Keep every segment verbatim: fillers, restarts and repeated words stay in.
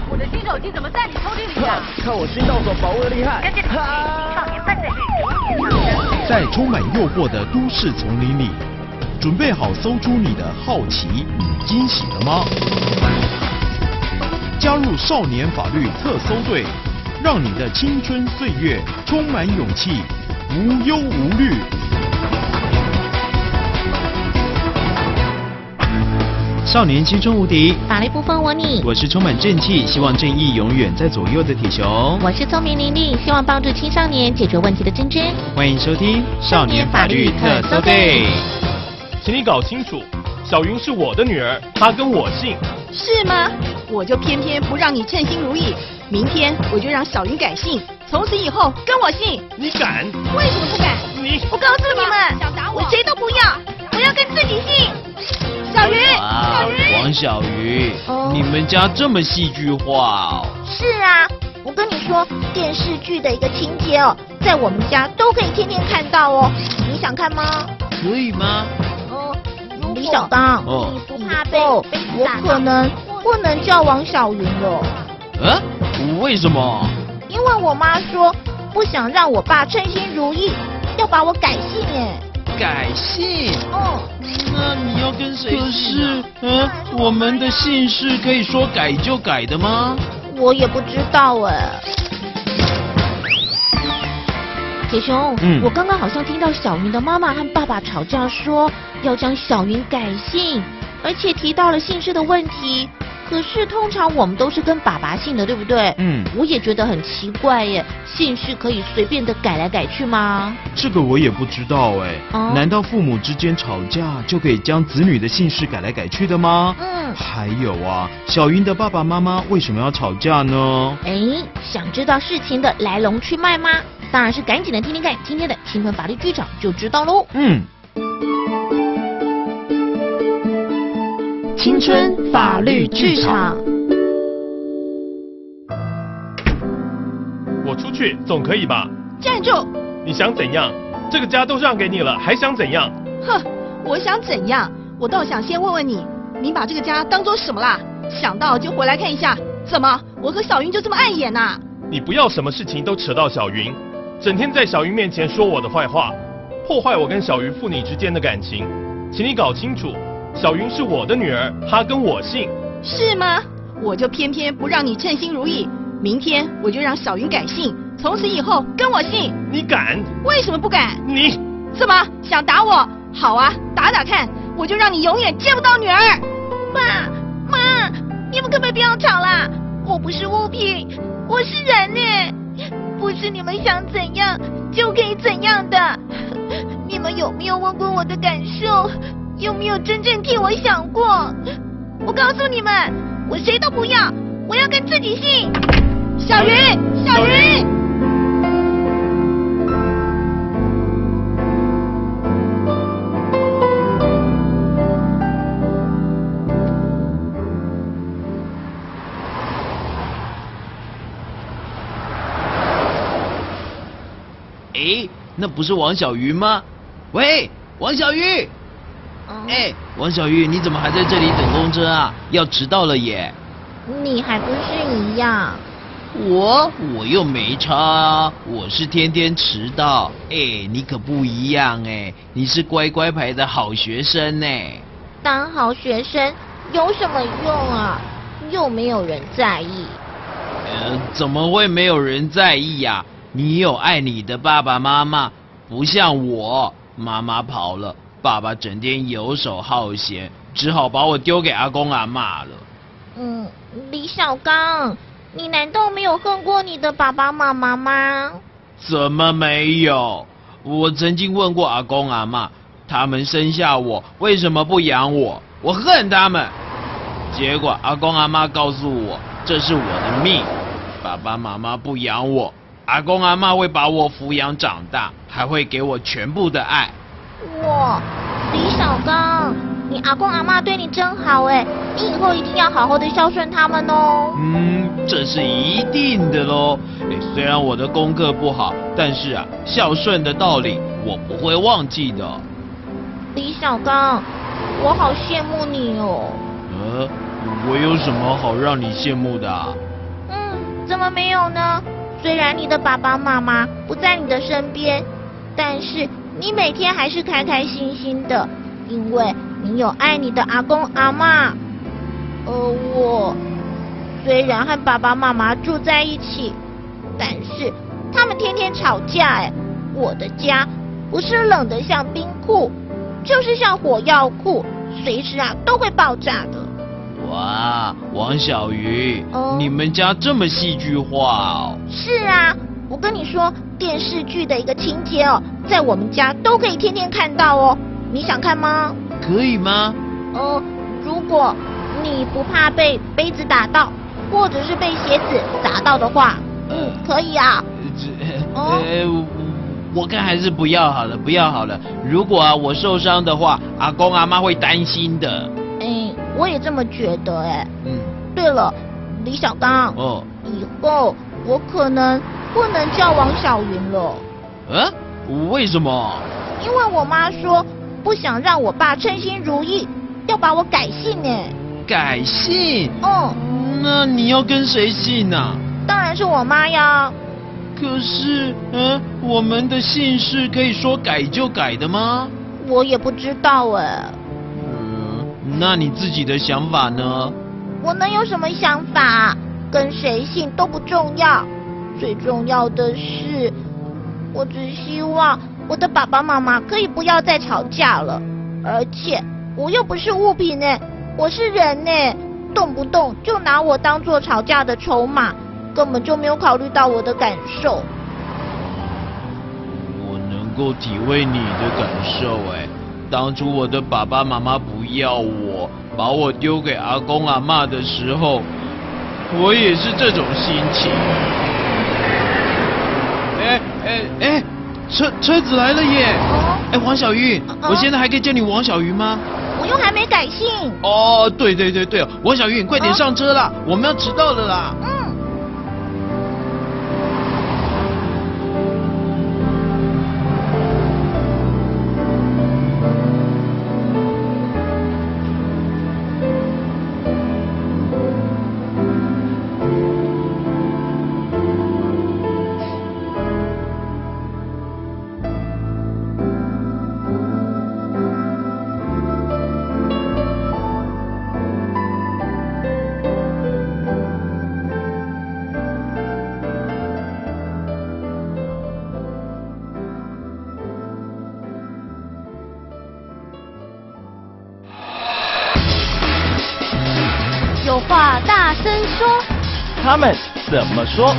我的新手机怎么在你抽屉里啊？ 看我新到手宝物的厉害！ 根据统计，青少年犯罪率逐年上升。 在充满诱惑的都市丛林里，准备好搜出你的好奇与惊喜了吗？加入少年法律特搜队，让你的青春岁月充满勇气，无忧无虑。少年青春无敌， 法律不分我你。 我是充满正气，希望正义永远在左右的铁熊。 我是聪明伶俐，希望帮助青少年解决问题的珍珍。 欢迎收听少年法律特搜队。 请你搞清楚，小云是我的女儿，她跟我姓。 是吗？我就偏偏不让你称心如意，明天我就让小云改姓，从此以后跟我姓。 你敢？ 为什么不敢？ 你， 我告诉你们，想打我，我谁都不要，我要跟自己姓。小云，小云， 王小鱼， 哦你们家这么戏剧化哦？ 是啊，我跟你说，电视剧的一个情节哦，在我们家都可以天天看到哦。你想看吗？ 可以吗？ 哦，李小刚， 哦你不怕被被我可能不能叫王小云了。 啊？为什么？ 因为我妈说不想让我爸称心如意，要把我改姓哎。 改姓？ 哦， 那你要跟谁姓啊？可是，嗯，我们的姓氏可以说改就改的吗？ 我也不知道哎。铁熊， 嗯我刚刚好像听到小云的妈妈和爸爸吵架，说要将小云改姓，而且提到了姓氏的问题。可是通常我们都是跟爸爸姓的，对不对？ 嗯， 我也觉得很奇怪耶，姓氏可以随便的改来改去吗？ 这个我也不知道哎。 哦难道父母之间吵架就可以将子女的姓氏改来改去的吗？ 嗯， 还有啊，小云的爸爸妈妈为什么要吵架呢？ 哎，想知道事情的来龙去脉吗？当然是赶紧的听听看今天的青春法律剧场就知道喽。 嗯。 青春法律剧场。 我出去总可以吧？ 站住！ 你想怎样？这个家都让给你了，还想怎样？ 哼，我想怎样？我倒想先问问你，你把这个家当做什么啦？想到就回来看一下。怎么，我和小云就这么碍眼呐？ 你不要什么事情都扯到小云，整天在小云面前说我的坏话，破坏我跟小云父女之间的感情。请你搞清楚，小云是我的女儿，她跟我姓。 是吗？我就偏偏不让你称心如意，明天我就让小云改姓，从此以后跟我姓。 你敢？ 为什么不敢？ 你怎么想打我？好啊，打打看，我就让你永远见不到女儿。爸妈，你们可不可以不要吵啦？我不是物品，我是人呢，不是你们想怎样就可以怎样的。你们有没有问过我的感受？有没有真正替我想过？我告诉你们，我谁都不要，我要跟自己姓。小云，小云。 诶，那不是王小鱼吗？喂，王小鱼！哎，王小鱼，你怎么还在这里等公车啊？要迟到了耶！ 你还不是一样？ 我我又没差啊，我是天天迟到。哎，你可不一样哎，你是乖乖牌的好学生呢。 当好学生有什么用啊？又没有人在意。 呃，怎么会没有人在意呀、你有爱你的爸爸妈妈，不像我，妈妈跑了，爸爸整天游手好闲，只好把我丢给阿公阿嬷了。 嗯，李小刚，你难道没有恨过你的爸爸妈妈吗？ 怎么没有？我曾经问过阿公阿嬷，他们生下我为什么不养我？我恨他们。结果阿公阿嬷告诉我，这是我的命，爸爸妈妈不养我，阿公阿嬷会把我抚养长大，还会给我全部的爱。 哇，李小刚，你阿公阿嬷对你真好哎，你以后一定要好好的孝顺他们哦。 嗯，这是一定的喽。哎，虽然我的功课不好，但是啊，孝顺的道理我不会忘记的。 李小刚，我好羡慕你哦。 呃，我有什么好让你羡慕的啊？ 什么没有呢？虽然你的爸爸妈妈不在你的身边，但是你每天还是开开心心的，因为你有爱你的阿公阿嬷。而我虽然和爸爸妈妈住在一起，但是他们天天吵架。哎，我的家不是冷得像冰库，就是像火药库，随时啊都会爆炸的。 哇，王小鱼， 哦你们家这么戏剧化哦？ 是啊，我跟你说，电视剧的一个情节哦，在我们家都可以天天看到哦。你想看吗？ 可以吗？ 呃，如果你不怕被杯子打到，或者是被鞋子砸到的话，嗯，可以啊。 这哦呃，我看还是不要好了，不要好了。如果啊我受伤的话，阿公阿妈会担心的。 哎，我也这么觉得哎。 嗯， 对了，李小刚， 哦， 以后我可能不能叫王小云了， 啊，为什么？ 因为我妈说不想让我爸称心如意，要把我改姓哎。 改姓？ 嗯， 那你要跟谁姓啊？ 当然是我妈呀。 可是，嗯，我们的姓氏可以说改就改的吗？ 我也不知道哎。 嗯，那你自己的想法呢？ 我能有什么想法？跟谁姓都不重要，最重要的是，我只希望我的爸爸妈妈可以不要再吵架了。而且我又不是物品呢，我是人呢，动不动就拿我当做吵架的筹码，根本就没有考虑到我的感受。 我能够体会你的感受，哎，当初我的爸爸妈妈不要我，把我丢给阿公阿嬷的时候，我也是这种心情。哎哎哎，车车子来了耶！ 哦， 哎，王小鱼， 嗯我现在还可以叫你王小鱼吗？ 我又还没改姓。 哦，对对对对，王小鱼，你快点啊上车啦，我们要迟到了啦。 嗯。 有话大声说。 他们怎么说？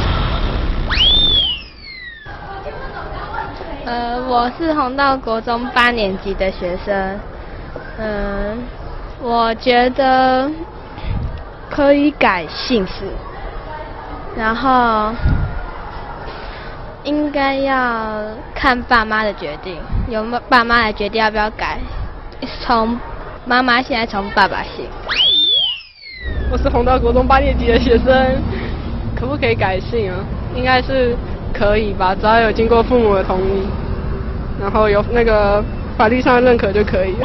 呃，我是弘道国中八年级的学生。嗯、我觉得可以改姓氏，然后应该要看爸妈的决定，由爸妈来决定要不要改。从妈妈现在从爸爸姓。 我是弘道国中八年级的学生，可不可以改姓啊？应该是可以吧，只要有经过父母的同意，然后有那个法律上的认可就可以了。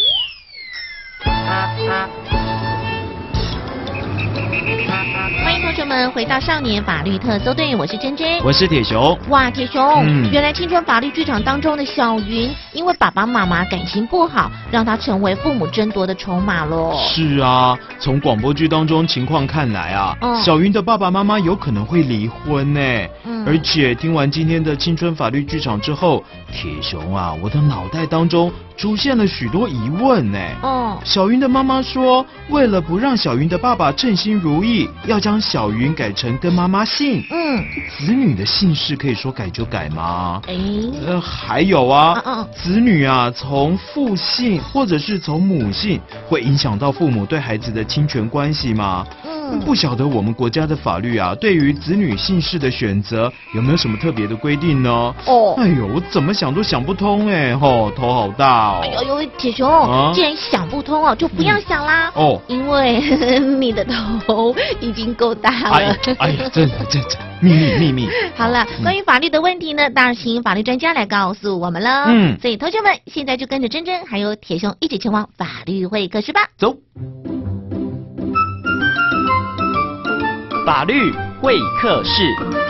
欢迎同学们回到少年法律特搜队，我是珍珍。 我是铁熊。 哇，铁熊， 嗯原来青春法律剧场当中的小云，因为爸爸妈妈感情不好，让她成为父母争夺的筹码咯。 是啊，从广播剧当中情况看来啊， 嗯小云的爸爸妈妈有可能会离婚呢。 嗯而且听完今天的青春法律剧场之后，铁熊啊，我的脑袋当中出现了许多疑问呢。 哦， 小云的妈妈说，为了不让小云的爸爸称心如意，要将小云改成跟妈妈姓。 嗯， 子女的姓氏可以说改就改吗？ 哎， 呃，还有啊， 嗯嗯子女啊，从父姓或者是从母姓，会影响到父母对孩子的亲权关系吗？ 嗯， 不晓得我们国家的法律啊，对于子女姓氏的选择有没有什么特别的规定呢？ 哦哎呦，我怎么想都想不通哎，吼，头好大哦。 哎呦呦，铁熊， 啊既然想不通哦，就不要想啦。 哦因为你的头已经够大哎了。 哎呀，真的真的，秘密秘密。 好了，关于法律的问题呢，当然请法律专家来告诉我们了。 嗯所以同学们现在就跟着珍珍还有铁熊一起前往法律会客室吧。 走。 法律会客室。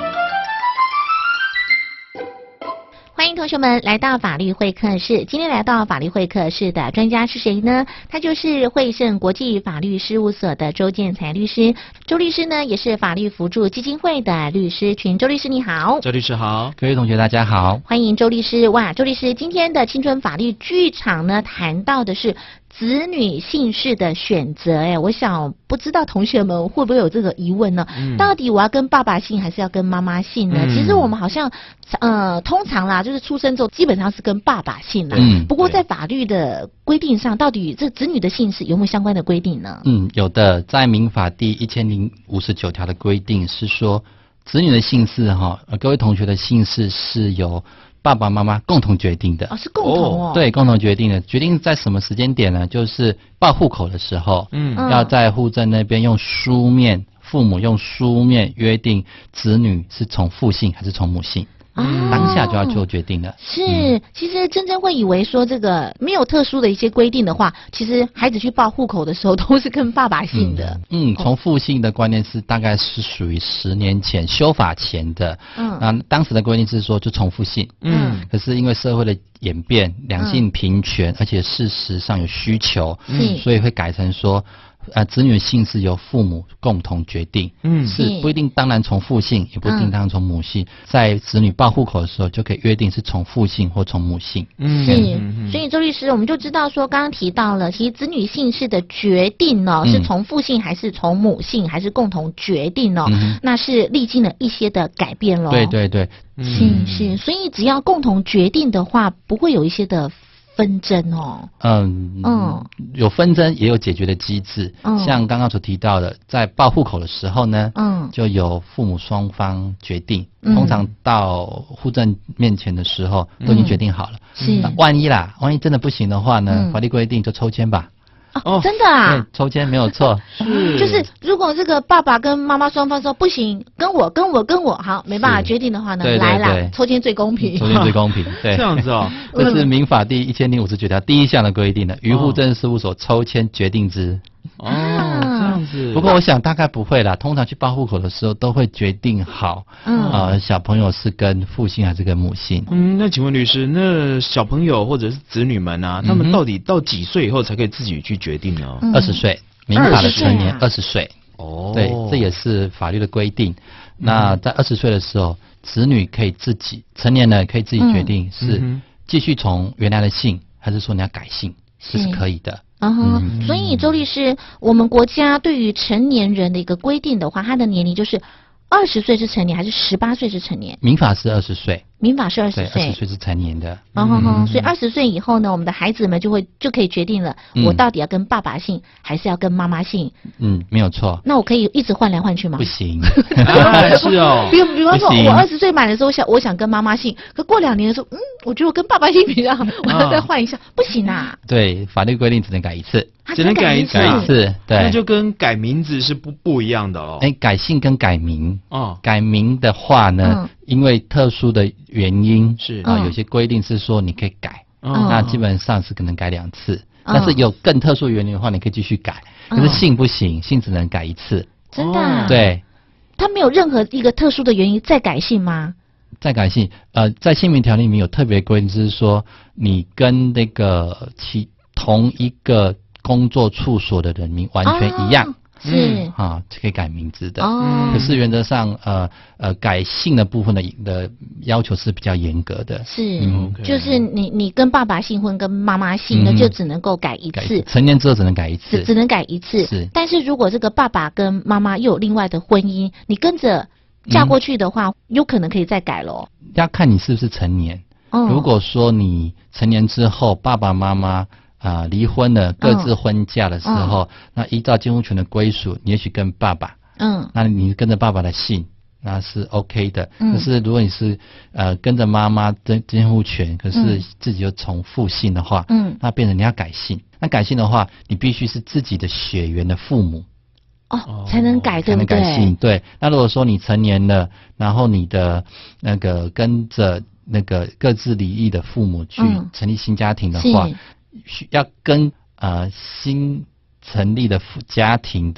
欢迎同学们来到法律会客室。今天来到法律会客室的专家是谁呢？他就是惠盛国际法律事务所的周建才律师。周律师呢，也是法律扶助基金会的律师群。周律师你好。 周律师好。 各位同学大家好。 欢迎周律师。哇，周律师今天的青春法律剧场呢，谈到的是子女姓氏的选择。哎，我想不知道同学们会不会有这个疑问呢？嗯、到底我要跟爸爸姓还是要跟妈妈姓呢？嗯、其实我们好像呃，通常啦，就是出生之后基本上是跟爸爸姓啦。嗯。不过在法律的规定上，到底这子女的姓氏有没有相关的规定呢？ 嗯，有的，在民法第一千零五十九条的规定是说，子女的姓氏哈，呃，各位同学的姓氏是由爸爸妈妈共同决定的。 哦，是共同哦。 对，共同决定的。决定在什么时间点呢？就是报户口的时候，嗯，要在户政那边用书面，父母用书面约定子女是从父姓还是从母姓。嗯，当下就要做决定了。 是，嗯、其实真正会以为说这个没有特殊的一些规定的话，其实孩子去报户口的时候都是跟爸爸姓的。 嗯，从、嗯、父姓的观念是大概是属于十年前修法前的。嗯，那当时的规定是说就从父姓。嗯，可是因为社会的演变，两性平权，嗯、而且事实上有需求，嗯，所以会改成说。呃，子女的姓是由父母共同决定，嗯，是不一定，当然从父姓，也不一定当然从母姓，嗯、在子女报户口的时候就可以约定是从父姓或从母姓。 嗯，是，嗯、所以周律师，我们就知道说，刚刚提到了，其实子女姓氏的决定呢，嗯、是从父姓还是从母姓，还是共同决定呢？嗯、那是历经了一些的改变咯。 对对对， 嗯、是是，所以只要共同决定的话，不会有一些的纷争哦。 嗯嗯，有纷争也有解决的机制。嗯，像刚刚所提到的，在报户口的时候呢，嗯，就由父母双方决定。嗯、通常到户政面前的时候，都已经决定好了。是、嗯，万一啦，万一真的不行的话呢，嗯、法律规定就抽签吧。 哦，真的啊？ 抽签没有错， 是就是如果这个爸爸跟妈妈双方说不行，跟我跟我跟我好，没办法决定的话呢，对对对来啦，抽签最公平， 抽签最公平，对， 这样子哦。 这是民法第一千零五十九条第一项的规定的，于户政事务所抽签决定之。 哦，这样子。 不过我想大概不会啦，通常去报户口的时候都会决定好，嗯，呃，小朋友是跟父姓还是跟母姓。 嗯，那请问律师，那小朋友或者是子女们啊，他们到底到几岁以后才可以自己去决定呢？ 二十岁，民法的成年二十岁。哦，对，这也是法律的规定。那在二十岁的时候，子女可以自己成年人可以自己决定是继续从原来的姓，还是说你要改姓，这是可以的。 啊哈，嗯、所以周律师，我们国家对于成年人的一个规定的话，他的年龄就是二十岁是成年，还是十八岁是成年？ 民法是二十岁。 民法是二十岁， 二十岁是成年的。 哦吼吼，所以二十岁以后呢，我们的孩子们就会就可以决定了，嗯、我到底要跟爸爸姓，还是要跟妈妈姓？ 嗯，没有错。 那我可以一直换来换去吗？ 不行。 啊，是哦。 比比方说，我二十岁满的时候想我想跟妈妈姓，可过两年的时候，嗯，我觉得我跟爸爸姓比较好，我要再换一下，不行啊。 对，法律规定只能改一次。 只能改一次， 改一次，对， 那就跟改名字是不不一样的哦。 哎，改姓跟改名，哦，改名的话呢，嗯、因为特殊的原因是啊，有些规定是说你可以改，嗯、那基本上是可能改两次，嗯、但是有更特殊原因的话，你可以继续改。可是姓不行，姓只能改一次。 真的、啊？ 对。 他没有任何一个特殊的原因再改姓吗？ 再改姓，呃，在姓名条例里面有特别规定，就是说你跟那个其同一个工作处所的人名完全一样，哦、 是啊，就可以改名字的。哦，可是原则上，呃呃，改姓的部分的的要求是比较严格的。 是，嗯、就是你你跟爸爸姓混，跟妈妈姓呢，嗯、就只能够改一次。 成年之后只能改一次， 只只能改一次。是，但是如果这个爸爸跟妈妈又有另外的婚姻，你跟着嫁过去的话，嗯、有可能可以再改咯。 要看你是不是成年。哦，如果说你成年之后，爸爸妈妈啊，离、呃、婚了，各自婚嫁的时候，嗯、那依照监护权的归属，你也许跟爸爸，嗯，那你跟着爸爸的姓，那是 OK 的。嗯，可是如果你是呃跟着妈妈的监护权，可是自己又从父姓的话，嗯，那变成你要改姓。那改姓的话，你必须是自己的血缘的父母。 哦，才能改，对不对？ 才能改姓，对。那如果说你成年了，然后你的那个跟着那个各自离异的父母去成立新家庭的话，嗯、需要跟呃新成立的家庭的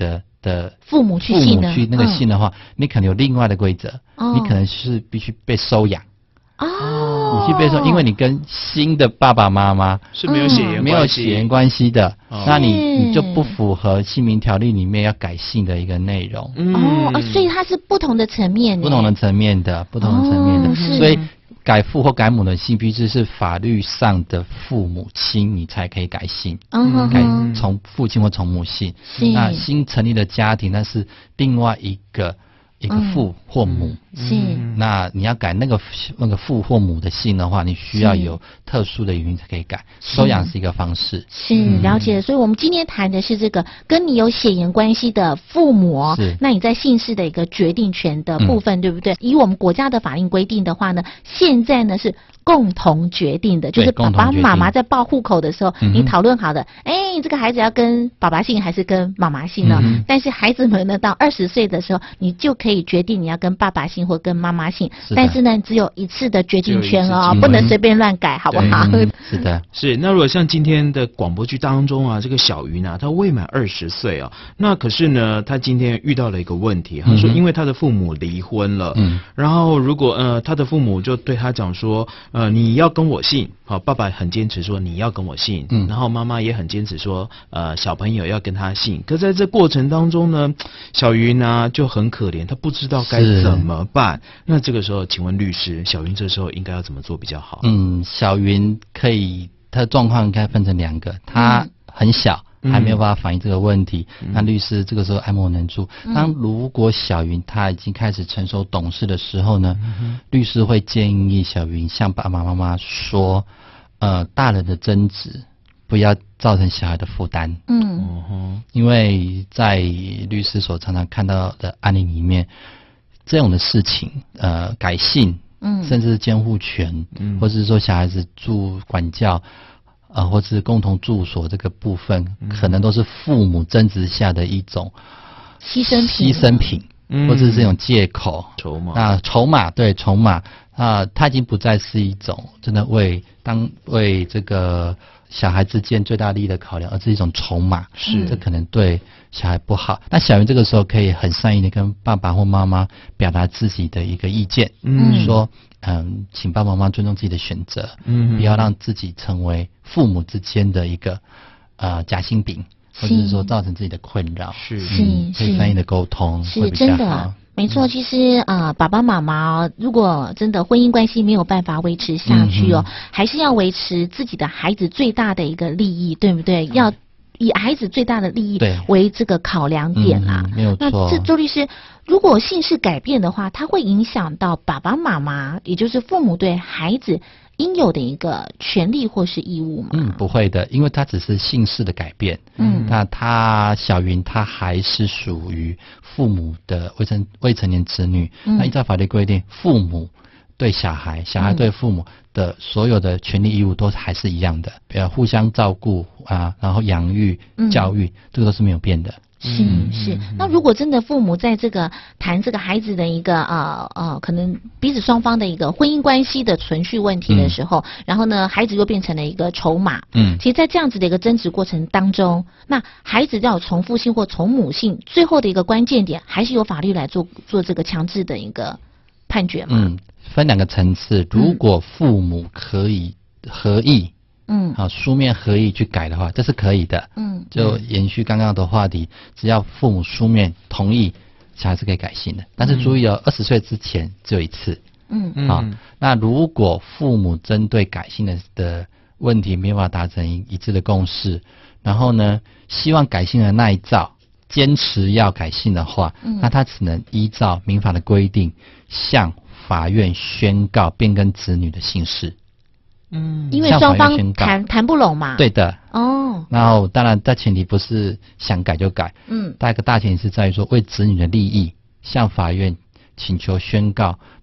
的父母去姓的父母去那个姓的话，嗯、你可能有另外的规则， 哦、 你可能是必须被收养。 哦， 你去被收，因为你跟新的爸爸妈妈是没有血缘关系， 没有血缘关系的， 哦、 那你你就不符合姓名条例里面要改姓的一个内容。 嗯、哦，所以它是不同的层面， 不同的层面的，不同的层面的， 哦、 所以改父或改母的姓必须是法律上的父母亲，你才可以改姓， 嗯、 改从父亲或从母姓。那新成立的家庭，那是另外一个。一个父或母， 是、 嗯、那你要改那个那个父或母的姓的话，你需要有特殊的原因才可以改。收养是一个方式， 是了解。所以我们今天谈的是这个跟你有血缘关系的父母， 是那你在姓氏的一个决定权的部分，嗯、对不对？以我们国家的法令规定的话呢，现在呢是共同决定的，就是爸爸妈妈在报户口的时候，你讨论好的，哎、嗯，这个孩子要跟爸爸姓还是跟妈妈姓呢？嗯、但是孩子们呢，到二十岁的时候，你就可以。可以决定你要跟爸爸姓或跟妈妈姓，但是呢，只有一次的决定权哦，不能随便乱改，好不好？ 是的， 是。那如果像今天的广播剧当中啊，这个小云啊，她未满二十岁啊，那可是呢，她今天遇到了一个问题，她说因为她的父母离婚了，嗯，然后如果呃，她的父母就对她讲说，呃，你要跟我姓。好，爸爸很坚持说你要跟我姓，嗯，然后妈妈也很坚持说，呃，小朋友要跟他姓。可在这过程当中呢，小云呢就很可怜，她不知道该怎么办。那这个时候，请问律师，小云这时候应该要怎么做比较好？ 嗯，小云可以，她的状况应该分成两个，她很小。嗯还没有办法反映这个问题，嗯、那律师这个时候爱莫能助。嗯、当如果小云她已经开始成熟懂事的时候呢，嗯、律师会建议小云向爸爸妈妈说，呃，大人的争执不要造成小孩的负担。嗯，因为在律师所常常看到的案例里面，这种的事情，呃，改姓，嗯，甚至是监护权，嗯，或者是说小孩子住管教。呃，或是共同住所这个部分，嗯、可能都是父母争执下的一种牺牲品， 牺牲品，嗯、或者是这种借口筹码。 那筹码对筹码啊，它已经不再是一种真的为当为这个小孩之间最大利益的考量，而是一种筹码。 是， 这可能对小孩不好。那小云这个时候可以很善意的跟爸爸或妈妈表达自己的一个意见，嗯，说。嗯，请爸爸妈妈尊重自己的选择，嗯，不要让自己成为父母之间的一个呃夹心饼，或者是说造成自己的困扰。 是是、 嗯、可以善意的沟通， 是真的，没错。其实啊、呃，爸爸妈妈如果真的婚姻关系没有办法维持下去哦，嗯、还是要维持自己的孩子最大的一个利益，对不对？嗯、要以孩子最大的利益为这个考量点啦。 嗯、没有错。 那这周律师。如果姓氏改变的话，它会影响到爸爸妈妈，也就是父母对孩子应有的一个权利或是义务吗？ 嗯，不会的，因为它只是姓氏的改变。嗯，那他小云他还是属于父母的未成未成年子女。嗯、那依照法律规定，父母对小孩，小孩对父母的所有的权利义务都还是一样的，呃，互相照顾啊，然后养育、教育，嗯、这个都是没有变的。 是是，那如果真的父母在这个谈这个孩子的一个呃呃，可能彼此双方的一个婚姻关系的存续问题的时候，嗯、然后呢，孩子又变成了一个筹码。嗯，其实，在这样子的一个争执过程当中，那孩子要从父姓或从母姓，最后的一个关键点，还是由法律来做做这个强制的一个判决嘛？ 嗯，分两个层次，如果父母可以合意。嗯，好，书面合意去改的话，这是可以的。嗯，就延续刚刚的话题，只要父母书面同意，小孩是可以改姓的。但是注意哦，二十岁之前只有一次。嗯，好，那如果父母针对改姓的的问题没有办法达成一致的共识，然后呢，希望改姓的那一造坚持要改姓的话，嗯、那他只能依照民法的规定，向法院宣告变更子女的姓氏。 嗯，因为双方谈谈不拢嘛。 对的。哦。然后当然，大前提不是想改就改。嗯。大一个大前提是在于说，为子女的利益，向法院请求宣告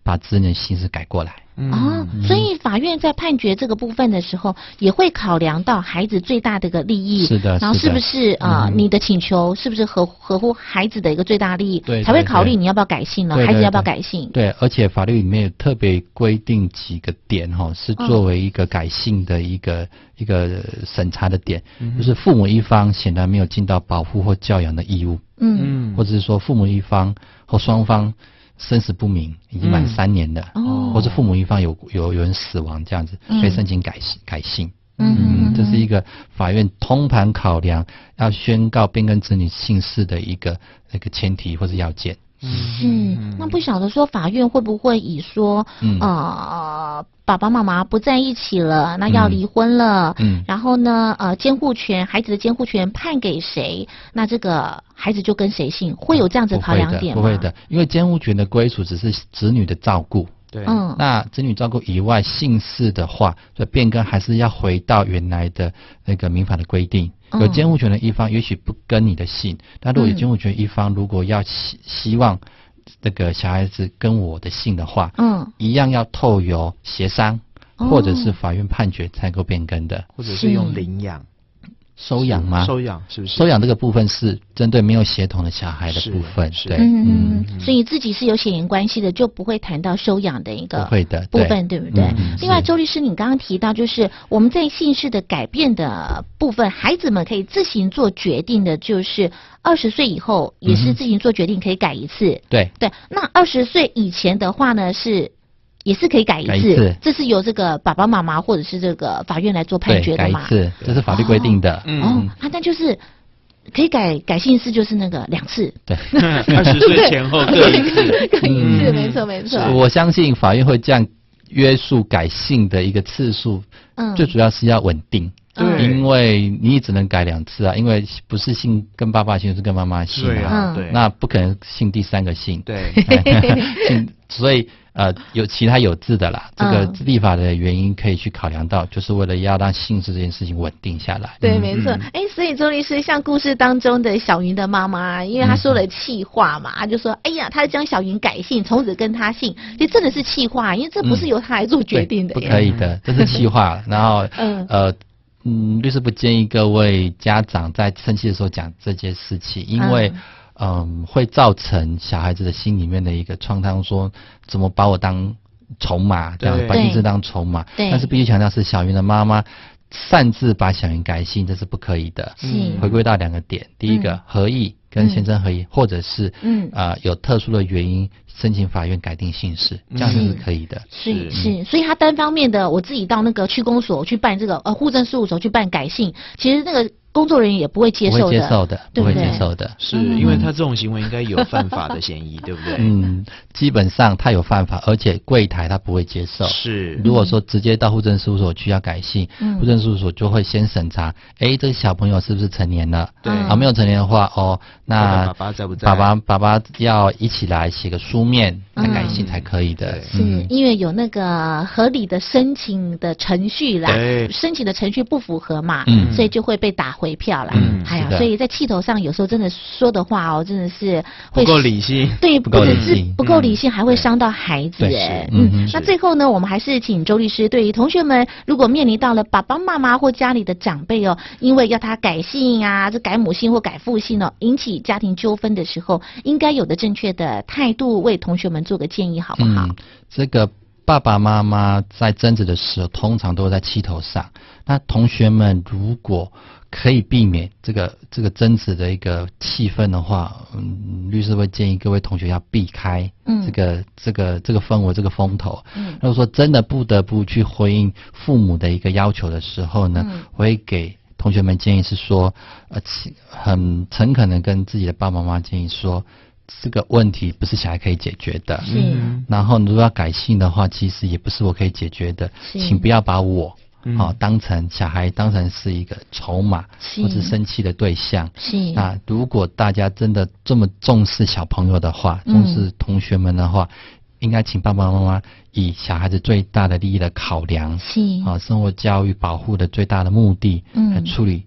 把子女的姓氏改过来。 嗯、哦，所以法院在判决这个部分的时候，也会考量到孩子最大的一个利益。 是的， 然后是不是啊、呃嗯？你的请求是不是合合乎孩子的一个最大利益？ 对， 才会考虑你要不要改姓呢？孩子要不要改姓？ 对，而且法律里面有特别规定几个点哈，是作为一个改姓的一个、嗯、一个审查的点、嗯，就是父母一方显然没有尽到保护或教养的义务，嗯，或者是说父母一方或双方生死不明，已经满三年了，嗯、或者父母一方有有有人死亡这样子，嗯、所以申请改改姓。嗯, 嗯，这是一个法院通盘考量要宣告变更子女姓氏的一个那个前提或者要件。 是，那不晓得说法院会不会以说，嗯、呃，爸爸妈妈不在一起了，那要离婚了，嗯，然后呢，呃，监护权，孩子的监护权判给谁，那这个孩子就跟谁姓，会有这样子考量点吗？ 不会的，不会的，因为监护权的归属只是子女的照顾。对，嗯，那子女照顾以外，姓氏的话，所以变更还是要回到原来的那个民法的规定。嗯、有监护权的一方，也许不跟你的姓，但如果有监护权一方，如果要希希望这个小孩子跟我的姓的话，嗯，一样要透由协商、哦、或者是法院判决才能够变更的， 或者是用领养。 收养吗？ 收养是不是？ 收养这个部分是针对没有血统的小孩的部分，对， 嗯，嗯所以自己是有血缘关系的，就不会谈到收养的一个部分，对不对？嗯、另外，周律师，你刚刚提到，就是我们在姓氏的改变的部分，孩子们可以自行做决定的，就是二十岁以后也是自行做决定，可以改一次。 对、嗯、 对，那二十岁以前的话呢是。也是可以改一次， 改一次， 这是由这个爸爸妈妈或者是这个法院来做判决的嘛？ 对，改一次，这是法律规定的。 哦，嗯、哦啊，那就是可以改改姓氏，就是那个两次。 对， 二十岁前后各一次， 各一次，没错没错。 我相信法院会这样约束改姓的一个次数，嗯，最主要是要稳定。对，因为你只能改两次啊，因为不是姓跟爸爸姓，是跟妈妈姓啊，对，那不可能姓第三个姓， 对， 姓，所以呃有其他有字的啦，这个立法的原因可以去考量到，就是为了要让姓氏这件事情稳定下来。 对，没错。哎、嗯，所以周律师像故事当中的小云的妈妈，因为她说了气话嘛，她就说，哎呀，她将小云改姓，从此跟她姓，这真的是气话，因为这不是由她来做决定的、 嗯，不可以的，这是气话。然后，嗯，呃。嗯，律师不建议各位家长在生气的时候讲这件事情，因为嗯、呃、会造成小孩子的心里面的一个创伤，说怎么把我当筹码，这样把姓氏当筹码。但是必须强调是小云的妈妈擅自把小云改姓，这是不可以的。嗯，回归到两个点，第一个、嗯、合意跟先生合意，嗯、或者是嗯呃有特殊的原因。申请法院改定姓氏，这样是可以的。 是是，所以他单方面的，我自己到那个区公所去办这个呃户政事务所去办改姓，其实那个工作人员也不会接受的， 不会接受的， 对不对？不会接受的， 是因为他这种行为应该有犯法的嫌疑，对不对？ 嗯，基本上他有犯法，而且柜台他不会接受。 是， 如果说直接到户政事务所去要改姓，嗯、户政事务所就会先审查，哎，这个小朋友是不是成年了？对，啊，没有成年的话，哦，那爸爸在不在？ 爸爸爸爸要一起来写个书面再改姓才可以的。 是、嗯、因为有那个合理的申请的程序啦，申请的程序不符合嘛，嗯、所以就会被打回票啦。嗯哎呀，所以在气头上有时候真的说的话哦，真的是会不够理性， 对， 不够理性，不够理性，还会伤到孩子哎。嗯，嗯那最后呢，我们还是请周律师，对于同学们，如果面临到了爸爸妈妈或家里的长辈哦，因为要他改姓啊，这改母姓或改父姓哦，引起家庭纠纷的时候，应该有的正确的态度，为同学们做个建议，好不好？ 嗯、这个爸爸妈妈在争执的时候，通常都在气头上。那同学们如果可以避免这个这个争执的一个气氛的话，嗯，律师会建议各位同学要避开这个、嗯、这个这个氛围这个风头。嗯，如果说真的不得不去回应父母的一个要求的时候呢，嗯、我会给同学们建议是说，呃，很诚恳的跟自己的爸爸妈妈建议说，这个问题不是小孩可以解决的。嗯，然后如果要改姓的话，其实也不是我可以解决的，请不要把我。好、哦，当成小孩当成是一个筹码或是生气的对象。是。那如果大家真的这么重视小朋友的话，重视同学们的话，嗯、应该请爸爸妈妈以小孩子最大的利益的考量，是啊、哦，生活教育保护的最大的目的，嗯，来处理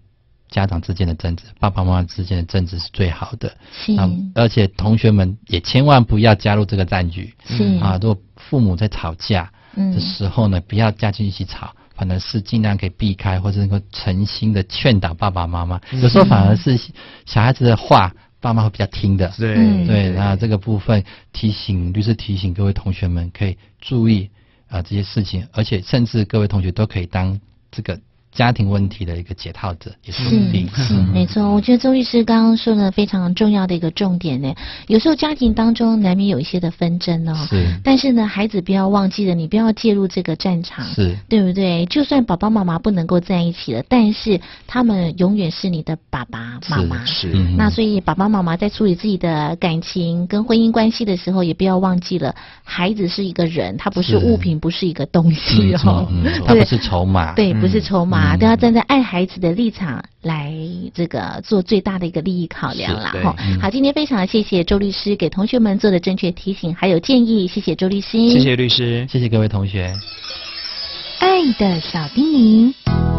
家长之间的争执，爸爸妈妈之间的争执是最好的。 是， 啊，而且同学们也千万不要加入这个战局。 是啊，如果父母在吵架的时候呢，嗯、不要加进一起吵，反而是尽量可以避开，或者能够诚心的劝导爸爸妈妈。嗯、有时候反而是小孩子的话，爸妈会比较听的。 对、 嗯、对，那这个部分提醒律师提醒各位同学们可以注意啊、呃、这些事情，而且甚至各位同学都可以当这个家庭问题的一个解套者，也是一定是没错。我觉得周律师刚刚说的非常重要的一个重点呢，有时候家庭当中难免有一些的纷争哦， 是。 但是呢，孩子不要忘记了，你不要介入这个战场， 是， 对不对？就算爸爸妈妈不能够在一起了，但是他们永远是你的爸爸妈妈， 是。 嗯、 那所以爸爸妈妈在处理自己的感情跟婚姻关系的时候，也不要忘记了，孩子是一个人，他不是物品，不是一个东西哦， 嗯嗯、他不是筹码， 对，不是筹码。 嗯都要站在爱孩子的立场来这个做最大的一个利益考量啦。哈、嗯，好，今天非常谢谢周律师给同学们做的正确提醒还有建议，谢谢周律师， 谢谢律师， 谢谢各位同学。 爱的小叮咛。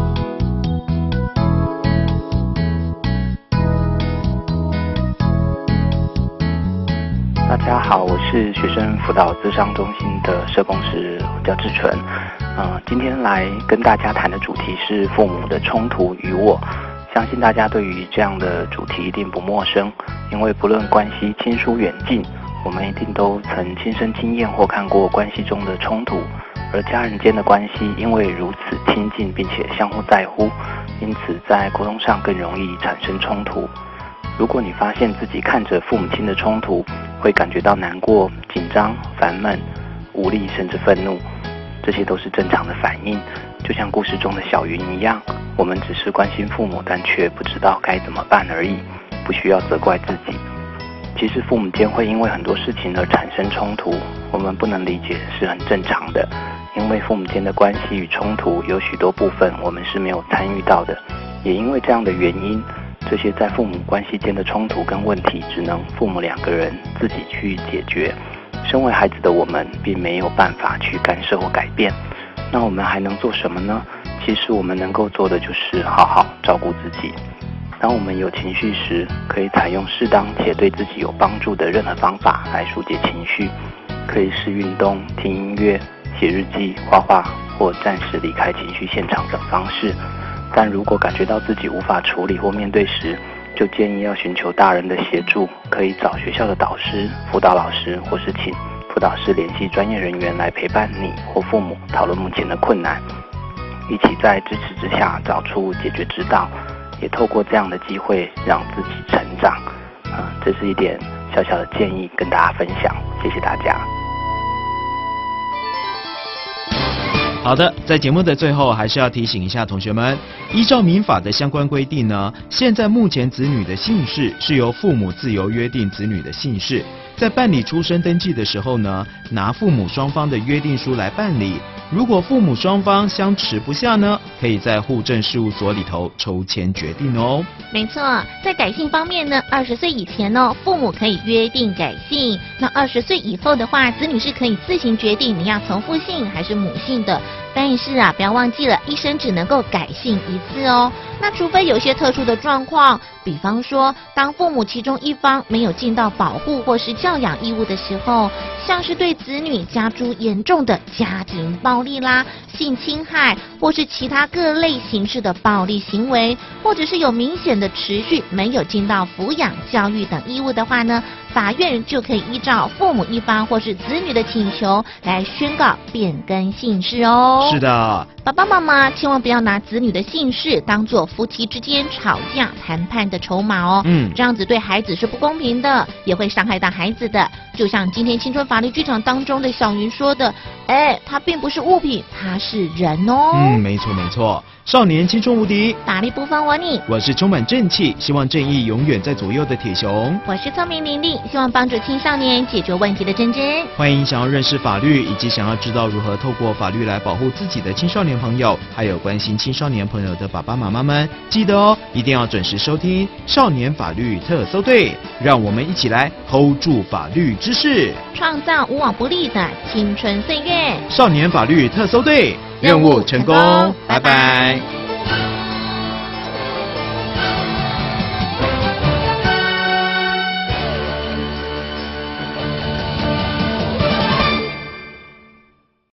大家好，我是学生辅导咨商中心的社工师，我叫志纯。呃，今天来跟大家谈的主题是父母的冲突与我。相信大家对于这样的主题一定不陌生，因为不论关系亲疏远近，我们一定都曾亲身经验或看过关系中的冲突。而家人间的关系因为如此亲近并且相互在乎，因此在沟通上更容易产生冲突。如果你发现自己看着父母亲的冲突，会感觉到难过、紧张、烦闷、无力，甚至愤怒，这些都是正常的反应。就像故事中的小云一样，我们只是关心父母，但却不知道该怎么办而已，不需要责怪自己。其实父母间会因为很多事情而产生冲突，我们不能理解是很正常的，因为父母间的关系与冲突有许多部分我们是没有参与到的，也因为这样的原因，这些在父母关系间的冲突跟问题只能父母两个人自己去解决。身为孩子的我们并没有办法去干涉或改变，那我们还能做什么呢？其实我们能够做的就是好好照顾自己。当我们有情绪时，可以采用适当且对自己有帮助的任何方法来疏解情绪，可以是运动、听音乐、写日记、画画或暂时离开情绪现场等方式。但如果感觉到自己无法处理或面对时，就建议要寻求大人的协助，可以找学校的导师、辅导老师，或是请辅导师联系专业人员来陪伴你或父母讨论目前的困难，一起在支持之下找出解决之道，也透过这样的机会让自己成长。呃，这是一点小小的建议跟大家分享，谢谢大家。 好的，在节目的最后，还是要提醒一下同学们，依照民法的相关规定呢，现在目前子女的姓氏是由父母自由约定子女的姓氏，在办理出生登记的时候呢，拿父母双方的约定书来办理。如果父母双方相持不下呢，可以在户政事务所里头抽签决定哦。 没错，在改姓方面呢，二十岁以前呢，父母可以约定改姓；那二十岁以后的话，子女是可以自行决定你要从父姓还是母姓的。但是啊，不要忘记了，一生只能够改姓一次哦。那除非有些特殊的状况，比方说，当父母其中一方没有尽到保护或是教养义务的时候，像是对子女加诸严重的家庭暴力啦、性侵害，或是其他各类形式的暴力行为，或者是有明显的持续没有尽到抚养教育等义务的话呢，法院就可以依照父母一方或是子女的请求来宣告变更姓氏哦。 是的， 爸爸妈妈千万不要拿子女的姓氏当作夫妻之间吵架谈判的筹码哦。 嗯， 这样子对孩子是不公平的，也会伤害到孩子的。就像今天青春法律剧场当中的小云说的，哎，它并不是物品，它是人哦。 嗯，没错没错。少年青春无敌， 打力不分我你。 我是充满正气，希望正义永远在左右的铁熊。 我是聪明伶俐，希望帮助青少年解决问题的珍珍。 欢迎想要认识法律，以及想要知道如何透过法律来保护自己的青少年朋友，还有关心青少年朋友的爸爸妈妈们，记得哦，一定要准时收听少年法律特搜队，让我们一起来 hold 住法律知识， 创造无往不利的青春岁月。 少年法律特搜队，任务成功，拜拜。